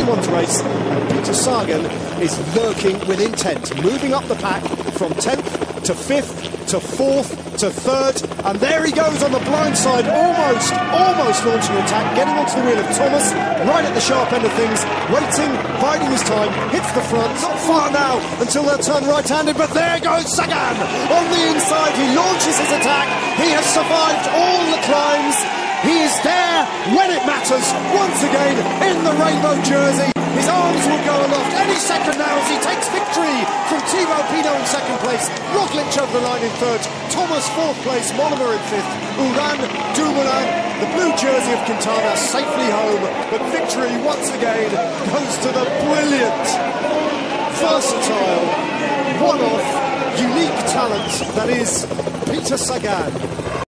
One's race, and Peter Sagan is lurking with intent, moving up the pack from 10th to 5th to 4th to 3rd, and there he goes on the blind side, almost launching an attack, getting onto the wheel of Thomas, right at the sharp end of things, waiting, biding his time, hits the front, not far now until they'll turn right-handed, but there goes Sagan on the inside, he launches his attack, he has survived all the climbs, he is there when it matters, once again in the rainbow jersey. His arms will go aloft any second now as he takes victory from Thibaut Pinot in second place, Roglic over the line in third, Thomas fourth place, Mollema in fifth, Uran, Dumoulin, the blue jersey of Quintana safely home, but victory once again goes to the brilliant, versatile, one-off, unique talent that is Peter Sagan.